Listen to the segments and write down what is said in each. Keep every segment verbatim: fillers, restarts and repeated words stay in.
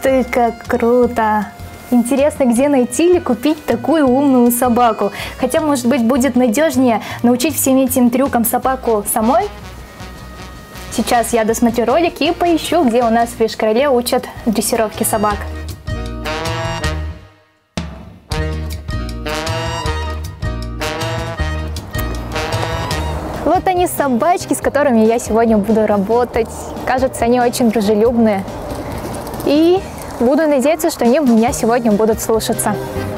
ты, как круто! Интересно, где найти или купить такую умную собаку? Хотя, может быть, будет надежнее научить всем этим трюкам собаку самой? Сейчас я досмотрю ролик и поищу, где у нас в Йошкар-Оле учат дрессировки собак. Вот они, собачки, с которыми я сегодня буду работать. Кажется, они очень дружелюбные. И буду надеяться, что они меня сегодня будут слушаться.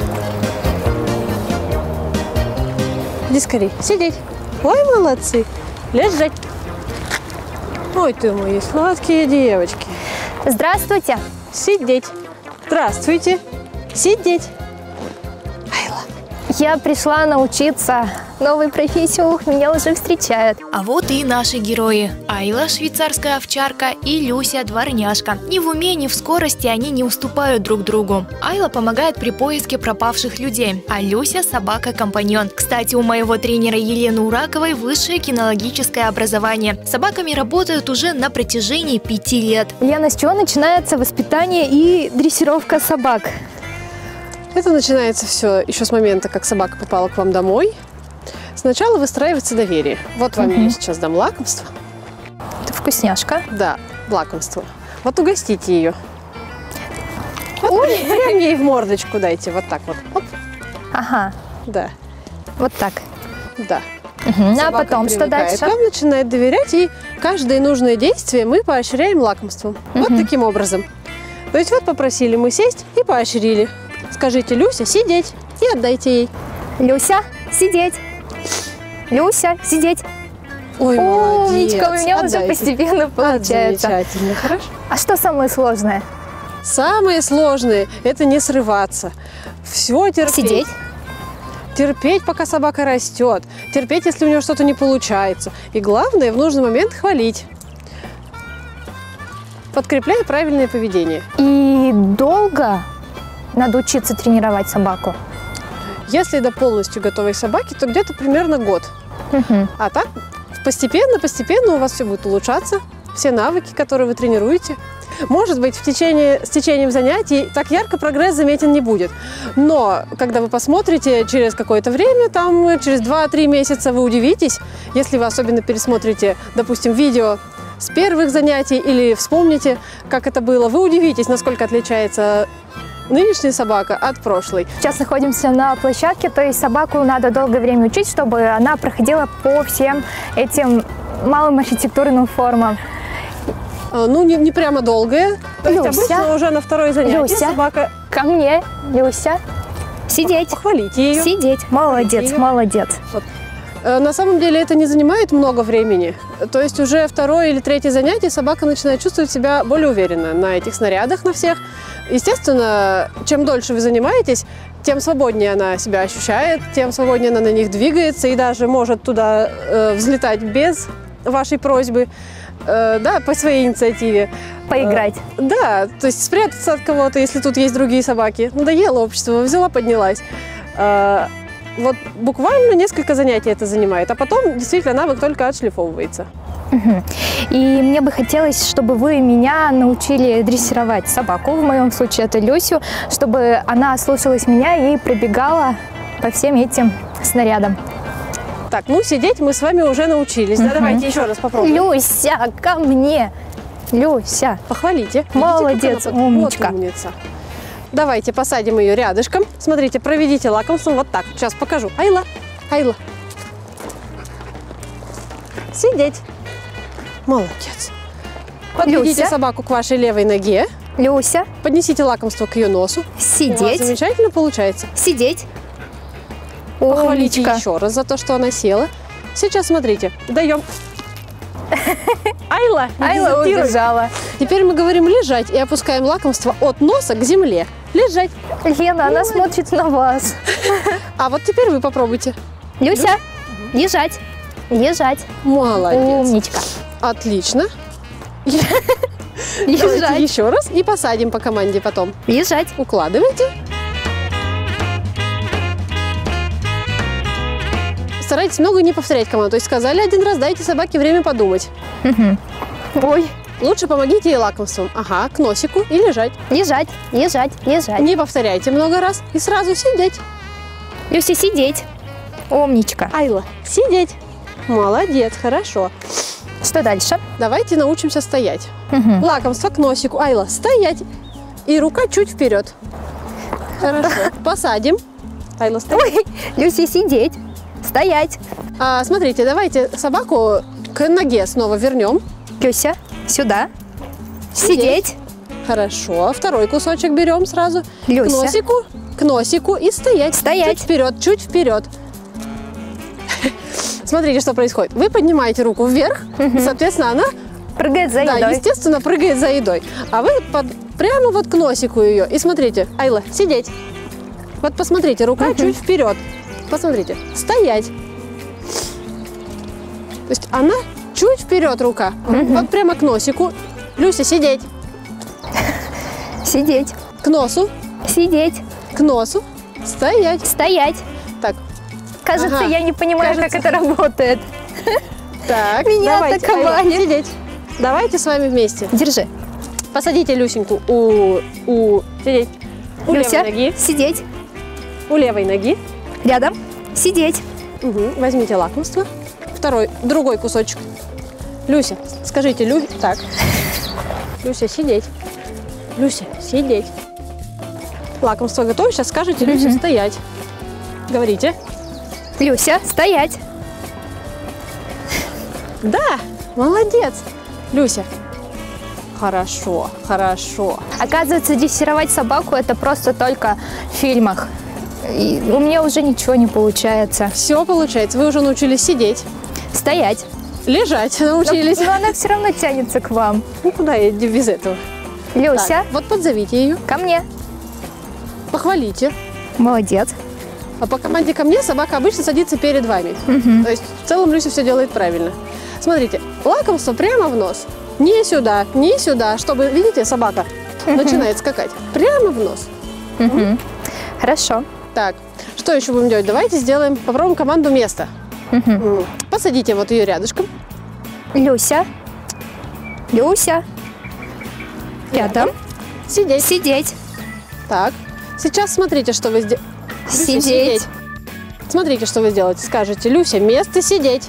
Иди скорее. Сидеть. Ой, молодцы. Лежать. Ой, ты мои сладкие девочки. Здравствуйте. Сидеть. Здравствуйте. Сидеть. Айла. Я пришла научиться новой профессии, ух, меня уже встречают. А вот и наши герои. Айла, швейцарская овчарка, и Люся, дворняжка. Ни в уме, ни в скорости они не уступают друг другу. Айла помогает при поиске пропавших людей, а Люся – собака-компаньон. Кстати, у моего тренера Елены Ураковой высшее кинологическое образование. С собаками работают уже на протяжении пяти лет. Лена, с чего начинается воспитание и дрессировка собак? Это начинается все еще с момента, как собака попала к вам домой. Сначала выстраивается доверие. Вот вам Угу. я сейчас дам лакомство. Это вкусняшка. Да, лакомство. Вот угостите ее. Вот прям ей в мордочку дайте. Вот так вот. Оп. Ага, Да, вот так. да. Угу. А Собака потом что привыкает дальше? к вам, начинает доверять, и каждое нужное действие мы поощряем лакомством. Вот Мгм. таким образом. То есть вот попросили мы сесть и поощрили. Скажите: Люся, сидеть, и отдайте ей. Люся, сидеть. Люся, сидеть. Ой, молодец. Умничка, у меня уже Отдайте. постепенно Вот, получается. замечательно, хорошо. А что самое сложное? Самое сложное – это не срываться. Все терпеть. Сидеть. Терпеть, пока собака растет. Терпеть, если у нее что-то не получается. И главное, в нужный момент хвалить. Подкрепляя правильное поведение. И долго надо учиться тренировать собаку? Если до полностью готовой собаки, то где-то примерно год. Угу. А так постепенно, постепенно у вас все будет улучшаться. Все навыки, которые вы тренируете. Может быть, в течение, с течением занятий так ярко прогресс заметен не будет. Но когда вы посмотрите через какое-то время, там через два-три месяца, вы удивитесь, если вы особенно пересмотрите, допустим, видео с первых занятий или вспомните, как это было, вы удивитесь, насколько отличается нынешняя собака от прошлой. Сейчас находимся на площадке, то есть собаку надо долгое время учить, чтобы она проходила по всем этим малым архитектурным формам. Ну, не, не прямо долгое. То есть Люся. обычно уже на второе занятие Люся. собака... Ко мне, Люся. Сидеть. Похвалите ее. Сидеть. Молодец, Её. молодец. Вот. Э, На самом деле это не занимает много времени. То есть уже второе или третье занятие собака начинает чувствовать себя более уверенно на этих снарядах, на всех. Естественно, чем дольше вы занимаетесь, тем свободнее она себя ощущает, тем свободнее она на них двигается и даже может туда э, взлетать без вашей просьбы, э, да, по своей инициативе. Поиграть. Э, да, то есть спрятаться от кого-то, если тут есть другие собаки. Надоело общество, взяла, поднялась. Э, вот буквально несколько занятий это занимает, а потом действительно навык только отшлифовывается. Угу. И мне бы хотелось, чтобы вы меня научили дрессировать собаку, в моем случае это Люсю, чтобы она слушалась меня и пробегала по всем этим снарядам. Так, ну сидеть мы с вами уже научились. Угу. Да, давайте еще раз попробуем. Люся, ко мне! Люся! Похвалите. Молодец, Видите, как она? умничка. Вот умница. Давайте посадим ее рядышком. Смотрите, проведите лакомством вот так. Сейчас покажу. Айла, Айла. Сидеть. Молодец. Подведите Люся. собаку к вашей левой ноге. Люся, Поднесите лакомство к ее носу. У вас сидеть, замечательно получается. сидеть. Похвалите Умничка. еще раз за то, что она села. Сейчас смотрите, даем. Айла, не Айла дезертируй. убежала. Теперь мы говорим лежать и опускаем лакомство от носа к земле. Лежать. Лена, она смотрит на вас. А вот теперь вы попробуйте. Люся, лежать, лежать. Молодец. Умничка. Отлично. Давайте Лежать, еще раз и посадим по команде потом. лежать. Укладывайте. Старайтесь много не повторять команду. То есть сказали один раз, дайте собаке время подумать. Ой, Лучше помогите ей лакомством. Ага, к носику и лежать. Лежать, лежать, лежать. Не повторяйте много раз и сразу сидеть. Люся, сидеть. Умничка. Айла, сидеть. Молодец, хорошо. Что дальше? Давайте научимся стоять. Угу. Лакомство к носику. Айла, стоять. И рука чуть вперед. Хорошо. Посадим. Айла, стоять. Ой, Люся, сидеть. Стоять. А, смотрите, давайте собаку к ноге снова вернем. Люся, сюда. Сидеть. Сидеть. Хорошо. Второй кусочек берем сразу. Люся. К носику, к носику и стоять. Стоять. Чуть вперед, чуть вперед. Смотрите, что происходит. Вы поднимаете руку вверх, Угу. соответственно, она, Прыгает за да, едой. естественно, прыгает за едой. А вы под- прямо вот к носику ее. И смотрите, Айла, сидеть. Вот посмотрите, рука Угу. чуть вперед. Посмотрите, стоять. То есть она чуть вперед рука. Угу. Вот прямо к носику. Люся, сидеть. Сидеть. К носу, Сидеть. к носу, стоять. Стоять. Так, Кажется, Ага. я не понимаю, Кажется. как это работает. так, Меня давайте, атаковали. Айла, сидеть. Давайте с вами вместе. Держи. Посадите Люсеньку у, у, сидеть. У Люся, левой ноги. сидеть. У левой ноги. Рядом. Сидеть. Угу. Возьмите лакомство. Второй, другой кусочек. Люся, скажите, Лю... Так. Люся, сидеть. Люся, сидеть. Лакомство готово. Сейчас скажете, Люся, Мгм. стоять. Говорите. Люся, стоять. Да, молодец. Люся. Хорошо, хорошо. Оказывается, дрессировать собаку это просто только в фильмах. И у меня уже ничего не получается. Все получается. Вы уже научились сидеть. Стоять. Лежать Но, научились. но она все равно тянется к вам. Ну, куда я без этого? Люся, Так, вот подзовите ее, ко мне. похвалите. Молодец. А по команде ко мне собака обычно садится перед вами. Мгм. То есть в целом Люся все делает правильно. Смотрите, лакомство прямо в нос. Не сюда, не сюда, чтобы, видите, собака начинает скакать. Прямо в нос. Мгм. Хорошо. Так, что еще будем делать? Давайте сделаем, попробуем команду место. Мгм. М, Посадите вот ее рядышком. Люся. Люся. Рядом. Сидеть. Сидеть. Так, сейчас смотрите, что вы сделаете. Сидеть. Смотрите, что вы сделаете. Скажете, Люся, место сидеть.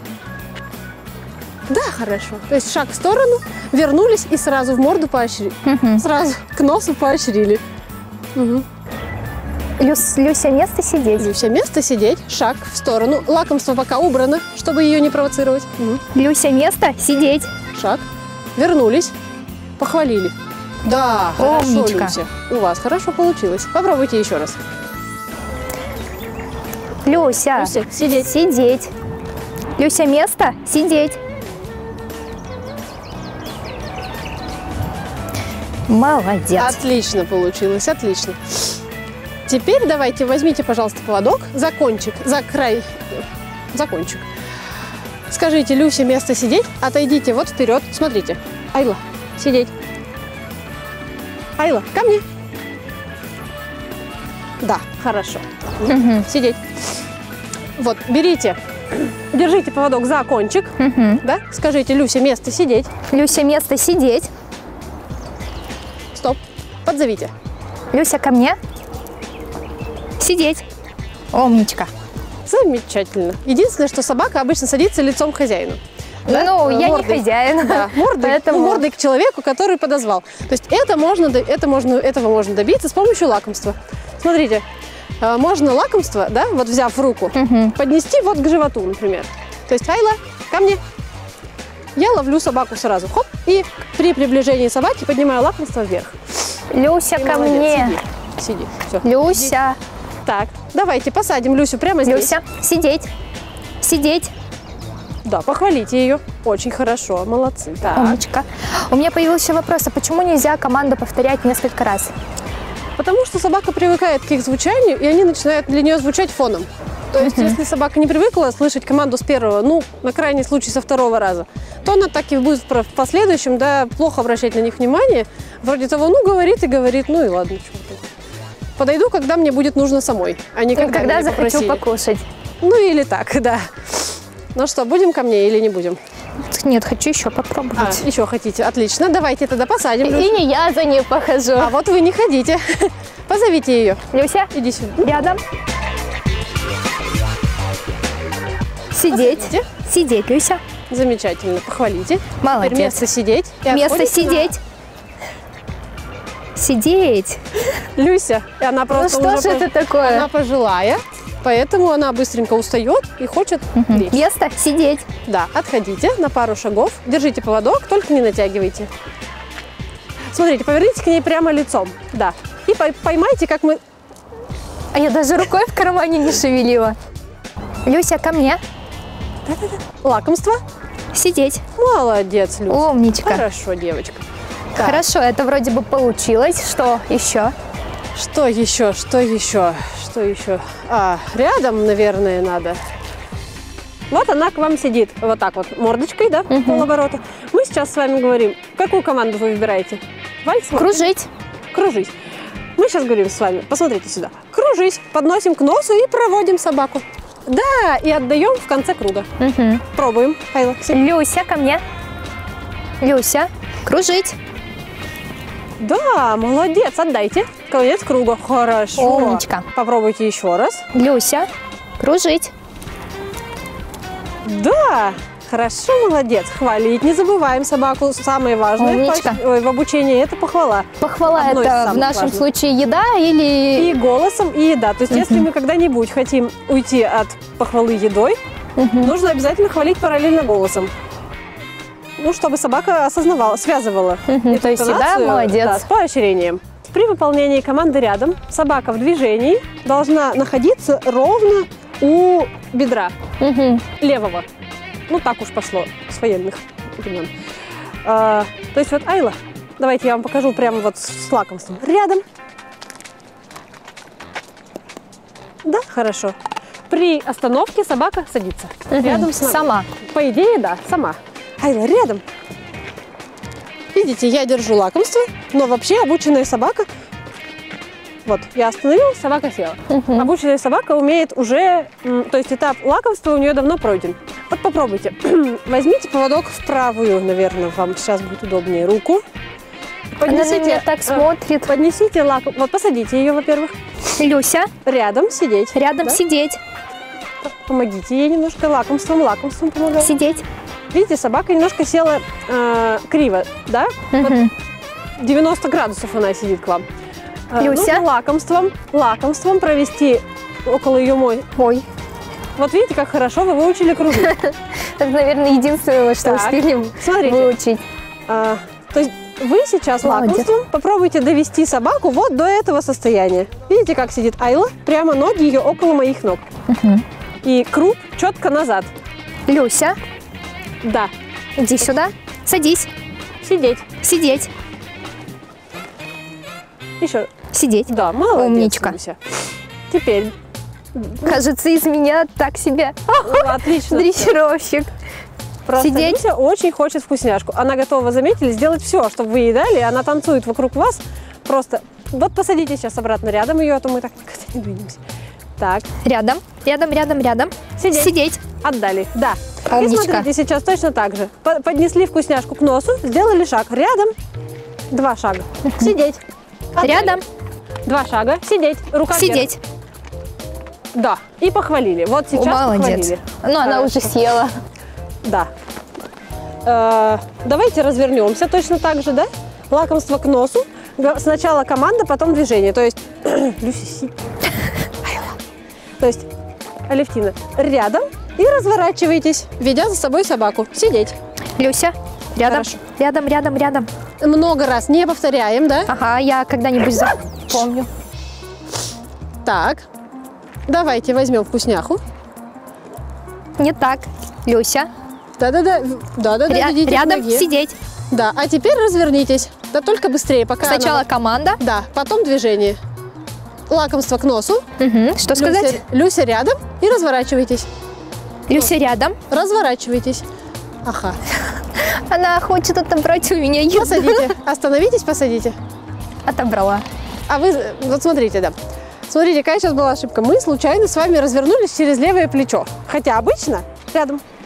Да, хорошо. То есть шаг в сторону, вернулись и сразу в морду поощрили. Мгм. Сразу к носу поощрили. Мгм. Люс- Люся, место сидеть. Люся, место сидеть, шаг в сторону. Лакомство пока убрано, чтобы ее не провоцировать. Мгм. Люся, место сидеть. Шаг. Вернулись. Похвалили. Да, хорошо, Умничка. Люся. У вас хорошо получилось. Попробуйте еще раз. Люся. Люся, сидеть. Сидеть. Люся, место сидеть. Молодец. Отлично получилось, отлично. Теперь давайте возьмите, пожалуйста, поводок за кончик, за край, за кончик. Скажите, Люся, место сидеть, отойдите вот вперед. Смотрите. Айла, сидеть. Айла, ко мне. Да, хорошо. Мгм. Сидеть. Вот, берите, держите поводок за кончик, Мгм. да? Скажите, Люся, место сидеть. Люся, место сидеть. Стоп. Подзовите. Люся, ко мне. Сидеть. Умничка. Замечательно. Единственное, что собака обычно садится лицом к хозяину. Да? Ну, я не Мордой. хозяин. Да, мордой, Поэтому- ну, мордой к человеку, который подозвал. То есть это можно, до- это можно, этого можно добиться с помощью лакомства. Смотрите, э, можно лакомство, да, вот взяв в руку, Мгм. поднести вот к животу, например. То есть, Айла, ко мне. Я ловлю собаку сразу, хоп, и при приближении собаки поднимаю лакомство вверх. Люся, И ко молодец, мне. Сиди, сиди, все. Люся. Так, давайте посадим Люсю прямо здесь. Люся, сидеть. Сидеть. Да, похвалите ее. Очень хорошо, молодцы. Так. Умничка. У меня появился вопрос, а почему нельзя команду повторять несколько раз? Потому что собака привыкает к их звучанию, и они начинают для нее звучать фоном. То есть, если собака не привыкла слышать команду с первого, ну, на крайний случай со второго раза, то она так и будет в про- в последующем, да, плохо обращать на них внимание. Вроде того, ну, говорит и говорит, ну и ладно, чего ты. Подойду, когда мне будет нужно самой, а не Ну, когда, когда меня захочу попросили. покушать. Ну, или так, да. Ну что, будем ко мне или не будем? Нет, хочу еще попробовать. А, еще хотите? Отлично. Давайте тогда посадим. И Люся. не я за ней похожу. А вот вы не ходите. Позовите ее. Люся, Иди сюда. рядом. Сидеть. Посадите. Сидеть, Люся. Замечательно. Похвалите. Молодец. Теперь место сидеть. И Место отходите сидеть. Сидеть. на- Люся, она Ну просто что уже же пож- это такое? Она пожилая, поэтому она быстренько устает и хочет лечь. Место сидеть. Да, отходите на пару шагов, держите поводок, только не натягивайте. Смотрите, поверните к ней прямо лицом, да. И пой- поймайте, как мы... А я даже рукой в кармане не шевелила. Люся, ко мне. Лакомство. Сидеть. Молодец, Люся. Умничка. Хорошо, девочка. Так, Хорошо, это вроде бы получилось. Что еще? что еще, что еще, что еще? А, рядом, наверное, надо. Вот она к вам сидит, вот так вот, мордочкой, да, Мгм. полоборота. Мы сейчас с вами говорим, какую команду вы выбираете? Вальс? Кружить. Кружись. Мы сейчас говорим с вами, посмотрите сюда. Кружись, подносим к носу и проводим собаку. Да, и отдаем в конце круга. Мгм. Пробуем. Айла, сядь. Люся, ко мне. Люся, кружить. Да, молодец, отдайте. Конец круга. Хорошо. Умничка. Попробуйте еще раз. Люся, кружить. Да, хорошо, молодец. Хвалить не забываем собаку. Самое важное в, Умничка. поощ- ой, в обучении – это похвала. Похвала Одно из это в самых нашем важных. случае еда или... И голосом, и еда. То есть, если Мгм. мы когда-нибудь хотим уйти от похвалы едой, Мгм. нужно обязательно хвалить параллельно голосом. Ну, чтобы собака осознавала, связывала. Мгм, эту то есть еда, интонацию, молодец. да, с поощрением. При выполнении команды рядом собака в движении должна находиться ровно у бедра Мгм. левого. Ну, так уж пошло с военных времен. А, то есть вот Айла, давайте я вам покажу прямо вот с лакомством. Рядом. Да, хорошо. При остановке собака садится. Мгм. Рядом с нами. Сама. По идее, да, сама. Айла, рядом. Видите, я держу лакомство, но вообще обученная собака... Вот, я остановилась, собака села. Мгм. Обученная собака умеет уже... м, То есть этап лакомства у нее давно пройден. Вот попробуйте. Возьмите поводок в правую, наверное, вам сейчас будет удобнее, руку. Она на меня так э, смотрит. Поднесите лаком... Вот посадите ее, во-первых. Люся, Рядом сидеть. рядом Да? сидеть. Помогите ей немножко лакомством, лакомством помогать. Сидеть. Видите, собака немножко села э, криво, да? Вот Мгм. девяносто градусов она сидит к вам. Э, Люся? нужно лакомством, лакомством провести около ее мой. Ой, Вот видите, как хорошо вы выучили кружить. это, наверное, единственное, что Так, успели смотрите. выучить. А, то есть вы сейчас Молодец. лакомством попробуйте довести собаку вот до этого состояния. Видите, как сидит Айла? Прямо ноги ее около моих ног. Мгм. И круп четко назад. Люся, Да. иди сюда. Садись. Сидеть. Сидеть. Еще. Сидеть. Да, молодец, Умничка. Люся. Теперь. Кажется, из меня так себе. Ну, отлично. Дрессировщик. Просто Сидеть. Люся очень хочет вкусняшку. Она готова, заметили, сделать все, чтобы вы едали. Она танцует вокруг вас. Просто вот посадите сейчас обратно рядом ее, а то мы так никогда не двинемся. Так, Рядом, рядом, рядом, рядом. Сидеть. Сидеть. отдали. Да. И Умничка. смотрите, сейчас точно так же. По- Поднесли вкусняшку к носу, сделали шаг. Рядом. Два шага. Сидеть. Отдали. Рядом. Два шага. Сидеть. Рука вверх. Сидеть. Да. И похвалили. Вот О, сейчас молодец. похвалили. Ну, она Хорошо. уже съела. Да. Э, давайте развернемся точно так же, да? Лакомство к носу. Г- Сначала команда, потом движение. То есть, Люся, си. Айла. То есть, Алевтина, рядом и разворачивайтесь, ведя за собой собаку. Сидеть. Люся, рядом. Хорошо. Рядом, рядом, рядом. Много раз не повторяем, да? Ага, я когда-нибудь запомню. Так. Давайте возьмем вкусняху. Не так. Люся. Да-да-да. Да-да-да. Ря- ведите к рядом ноге. сидеть. Да. А теперь развернитесь. Да только быстрее, пока она- Сначала команда. Да, потом движение. Лакомство к носу. Мгм. Что сказать? Люся, Люся рядом и разворачивайтесь. Люся рядом. Разворачивайтесь. Ага. Она хочет отобрать у меня еду. Посадите. Остановитесь, посадите. Отобрала. А вы, вот смотрите, да. Смотрите, какая сейчас была ошибка. Мы случайно с вами развернулись через левое плечо. Хотя обычно рядом.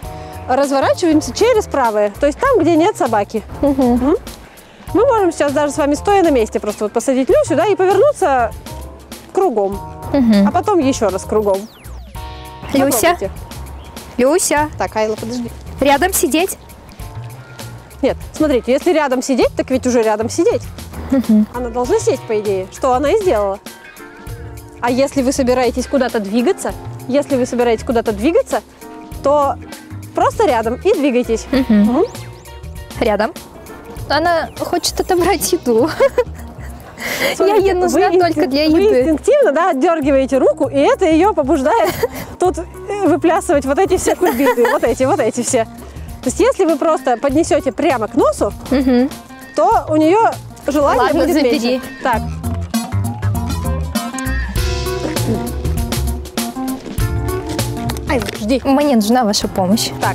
разворачиваемся через правое, то есть там, где нет собаки. Угу. Угу. Мы можем сейчас даже с вами, стоя на месте, просто вот посадить Люсю, да, и повернуться кругом, Угу. а потом еще раз кругом. Люся, Попробуйте. Люся, Так, Айла, подожди. рядом сидеть. Нет, смотрите, если рядом сидеть, так ведь уже рядом сидеть. Угу. Она должна сесть, по идее, что она и сделала. А если вы собираетесь куда-то двигаться, если вы собираетесь куда-то двигаться, то просто рядом и двигайтесь. Угу. Угу. Рядом. Она хочет отобрать еду. Я Смотрите, ей нужна вы только для Вы еды. инстинктивно, да, отдергиваете руку, и это ее побуждает тут э, выплясывать вот эти все кульбиты, вот эти, вот эти все. То есть если вы просто поднесете прямо к носу, Угу. то у нее желание Ладно, будет забери. меньше. Так. Ай, жди. Мне нужна ваша помощь. Так,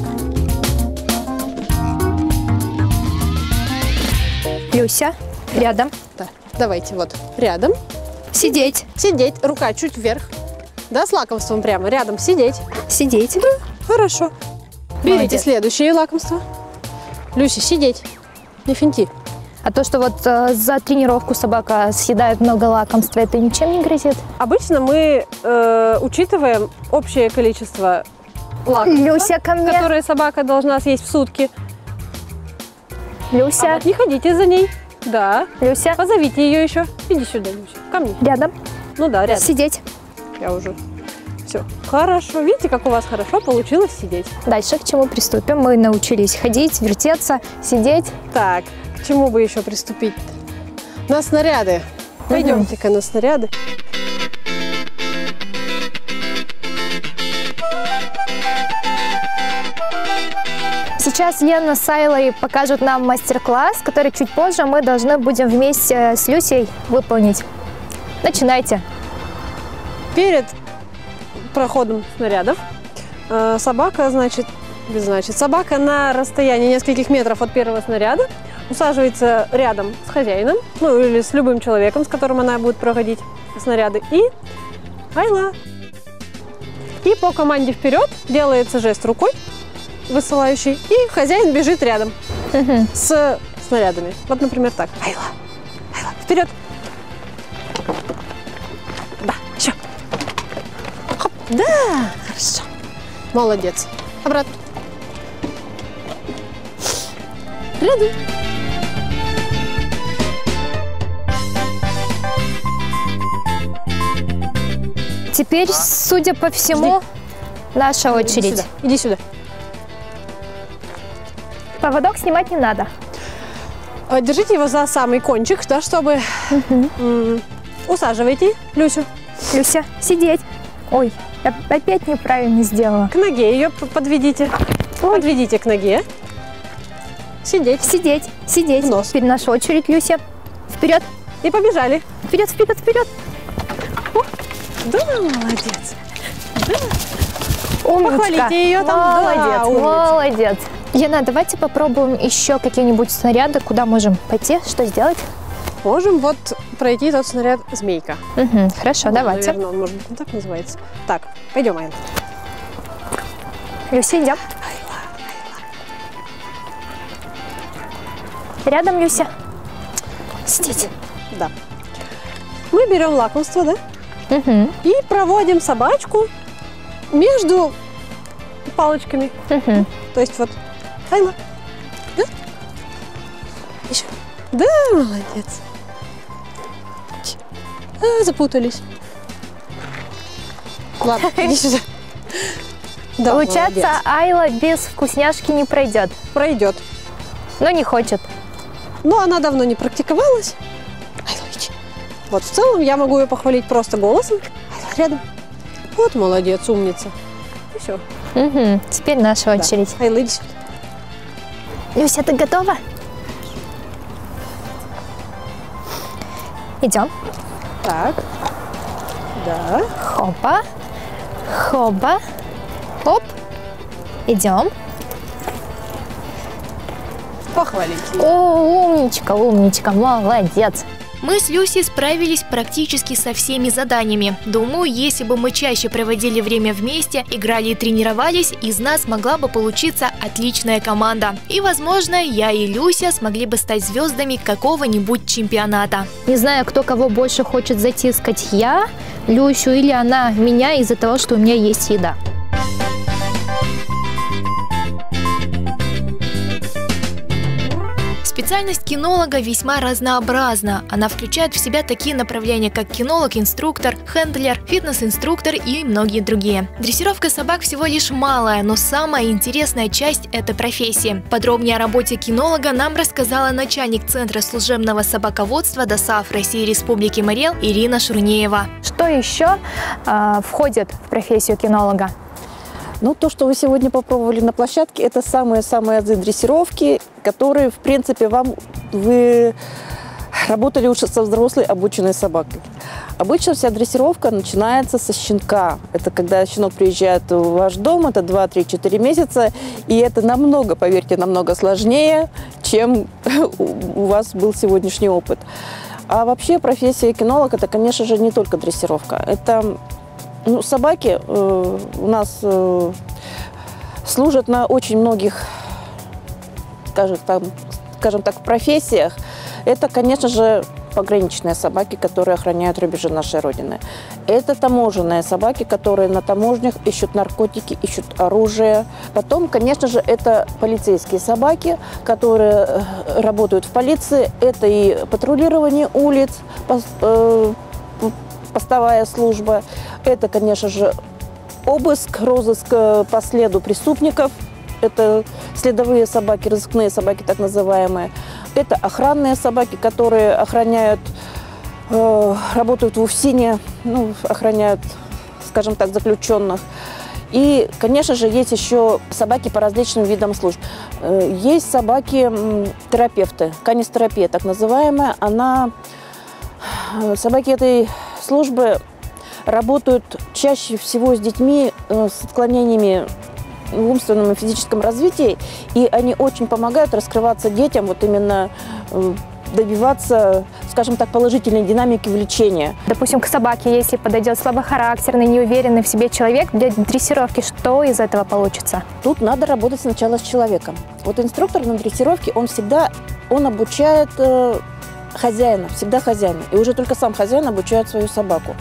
Люся, рядом. да. Давайте вот рядом. Сидеть, Сидеть, рука чуть вверх. Да, с лакомством прямо рядом сидеть. сидеть. Хорошо. Берите Молодец. следующее лакомство. Люся, сидеть. Не финти. А то, что вот э, за тренировку собака съедает много лакомства, это ничем не грозит? Обычно мы э, учитываем общее количество лакомства, Люся, ко мне. которое собака должна съесть в сутки. А Люся, вот не ходите за ней. Да. Люся, Позовите ее еще. Иди сюда, Люся. Ко мне. рядом. Ну да, рядом. Сидеть. Я уже. Все. Хорошо. Видите, как у вас хорошо получилось сидеть. Дальше к чему приступим? Мы научились ходить, вертеться, сидеть. Так, к чему бы еще приступить? На снаряды. Пойдемте-ка на снаряды. Сейчас Яна с Айлой покажут нам мастер-класс, который чуть позже мы должны будем вместе с Люсей выполнить. Начинайте. Перед проходом снарядов э, собака, значит, значит, собака на расстоянии нескольких метров от первого снаряда усаживается рядом с хозяином, ну или с любым человеком, с которым она будет проходить снаряды, и Айла. И по команде вперед делается жест рукой высылающий, и хозяин бежит рядом Угу. с снарядами. Вот, например, так. Айла, Айла, вперед. Да, еще. Хоп. Да, хорошо. Молодец. Обратно. Рядом. Теперь, судя по всему, наша Иди очередь. сюда. Иди сюда. Поводок снимать не надо. А, Держите его за самый кончик, да, чтобы... м, Усаживайте Люсю. Люся, сидеть. Ой, я опять неправильно сделала. К ноге ее п- подведите. Подведите к ноге. Сидеть. Сидеть, сидеть. В нос. Теперь наша очередь, Люся. Вперед, И побежали. вперед, вперед, вперед. Да, молодец. Умничка. Похвалите ее там. Да, Молодец, умница. молодец. Яна, давайте попробуем еще какие-нибудь снаряды. Куда можем пойти? Что сделать? Можем вот пройти тот снаряд «Змейка». Угу, хорошо, Ну, давайте. Наверное, он, может быть, не так называется. Так, пойдем, Айла. Люся, идем. Рядом, Люся. Сидеть. Да. Мы берем лакомство, да? Угу, И проводим собачку между палочками. угу. То есть вот, Айла. Да? Еще. Да, молодец. А, запутались. Ладно, иди сюда. Да, Получается, молодец. Айла без вкусняшки не пройдет, Пройдет. но не хочет. Но она давно не практиковалась. Айла, иди. Вот в целом я могу ее похвалить просто голосом. Айла, рядом. Вот молодец, умница. И все. Угу. Теперь наша очередь. Айла, иди сюда. Люся, ты готова? Идем. Так. Да. Хопа. Хоба. Оп. Идем. Похвалите. О, умничка, умничка, молодец. Мы с Люсей справились практически со всеми заданиями. Думаю, если бы мы чаще проводили время вместе, играли и тренировались, из нас могла бы получиться отличная команда. И, возможно, я и Люся смогли бы стать звездами какого-нибудь чемпионата. Не знаю, кто кого больше хочет затискать, я, Люсю, или она меня из-за того, что у меня есть еда. Специальность кинолога весьма разнообразна. Она включает в себя такие направления, как кинолог, инструктор, хендлер, фитнес-инструктор и многие другие. Дрессировка собак всего лишь малая, но самая интересная часть этой профессии. Подробнее о работе кинолога нам рассказала начальник Центра служебного собаководства ДОСААФ России Республики Марий Эл Ирина Шурнеева. Что еще э, входит в профессию кинолога? Ну, то, что вы сегодня попробовали на площадке, это самые-самые азы дрессировки, которые, в принципе, вам вы работали уже со взрослой обученной собакой. Обычно вся дрессировка начинается со щенка. Это когда щенок приезжает в ваш дом, это два-три-четыре месяца, и это намного, поверьте, намного сложнее, чем у вас был сегодняшний опыт. А вообще профессия кинолог – это, конечно же, не только дрессировка. Это Ну, собаки э, у нас э, служат на очень многих, скажем, там, скажем так, профессиях. Это, конечно же, пограничные собаки, которые охраняют рубежи нашей Родины. Это таможенные собаки, которые на таможнях ищут наркотики, ищут оружие. Потом, конечно же, это полицейские собаки, которые работают в полиции. Это и патрулирование улиц, э, постовая служба. Это, конечно же, обыск, розыск по следу преступников. Это следовые собаки, розыскные собаки так называемые. Это охранные собаки, которые охраняют, э, работают в УФСИНе, ну, охраняют, скажем так, заключенных. И, конечно же, есть еще собаки по различным видам служб. Э, есть собаки-терапевты, канистерапия так называемая. Она, собаки этой службы работают чаще всего с детьми э, с отклонениями в умственном и физическом развитии, и они очень помогают раскрываться детям, вот именно э, добиваться, скажем так, положительной динамики влечения. Допустим, к собаке, если подойдет слабохарактерный, неуверенный в себе человек, для дрессировки что из этого получится? Тут надо работать сначала с человеком. Вот инструктор на дрессировке, он всегда, он обучает э, хозяина, всегда хозяина, и уже только сам хозяин обучает свою собаку.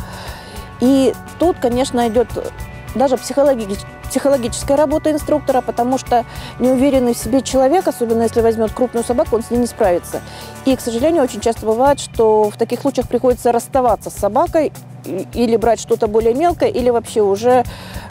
И тут, конечно, идет даже психологически, психологическая работа инструктора, потому что неуверенный в себе человек, особенно если возьмет крупную собаку, он с ней не справится. И, к сожалению, очень часто бывает, что в таких случаях приходится расставаться с собакой или брать что-то более мелкое, или вообще уже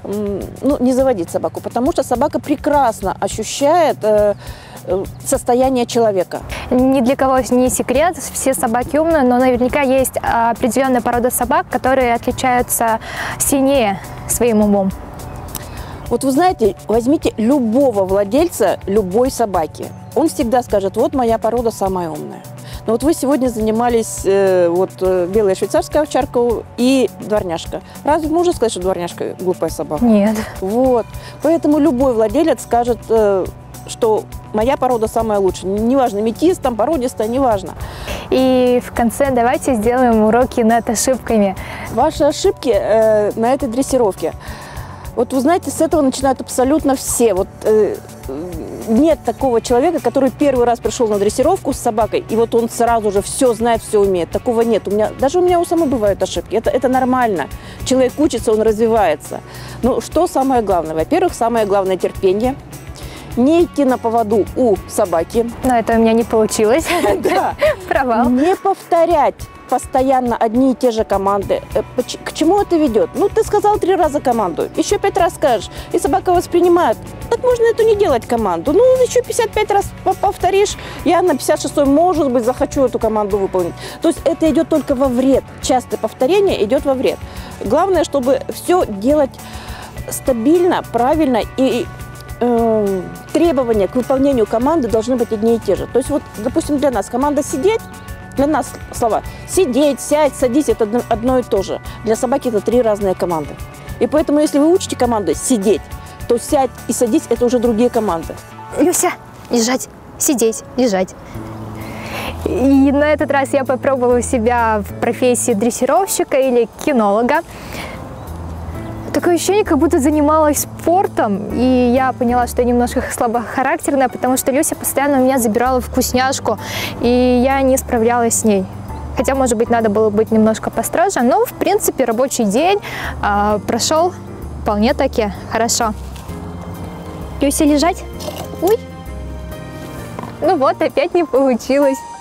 ну, не заводить собаку, потому что собака прекрасно ощущает э, состояние человека. Ни для кого не секрет, все собаки умные, но наверняка есть определенная порода собак, которые отличаются сильнее своим умом. Вот вы знаете, возьмите любого владельца любой собаки. Он всегда скажет, вот моя порода самая умная. Но вот вы сегодня занимались э, вот, белая швейцарская овчарка и дворняжка. Разве можно сказать, что дворняжка глупая собака? Нет. Вот. Поэтому любой владелец скажет, э, что моя порода самая лучшая. Неважно, метис, там, породистая, неважно. И в конце давайте сделаем уроки над ошибками. Ваши ошибки э, на этой дрессировке. Вот вы знаете, с этого начинают абсолютно все. Вот, э, нет такого человека, который первый раз пришел на дрессировку с собакой, и вот он сразу же все знает, все умеет. Такого нет. У меня, даже у меня у самой бывают ошибки. Это, это нормально. Человек учится, он развивается. Но что самое главное? Во-первых, самое главное – терпение. Не идти на поводу у собаки. Но это у меня не получилось. Да. Провал. Не повторять постоянно одни и те же команды. К чему это ведет? Ну, ты сказал три раза команду, еще пять раз скажешь, и собака воспринимает. Так можно эту не делать команду. Ну, еще пятьдесят пять раз повторишь, я на пятьдесят шестой, может быть, захочу эту команду выполнить. То есть это идет только во вред. Частое повторение идет во вред. Главное, чтобы все делать стабильно, правильно, и э, требования к выполнению команды должны быть одни и те же. То есть вот, допустим, для нас команда «сидеть», для нас слова «сидеть», «сядь», «садись» – это одно и то же. Для собаки это три разные команды. И поэтому, если вы учите команду «сидеть», то «сядь» и «садись» – это уже другие команды. Люся, лежать, сидеть, лежать. И на этот раз я попробовала себя в профессии дрессировщика или кинолога. Такое ощущение, как будто занималась спортом, и я поняла, что я немножко слабохарактерная, потому что Люся постоянно у меня забирала вкусняшку, и я не справлялась с ней. Хотя, может быть, надо было быть немножко построже, но, в принципе, рабочий день э, прошел вполне-таки хорошо. Люся, лежать? Ой! Ну вот, опять не получилось.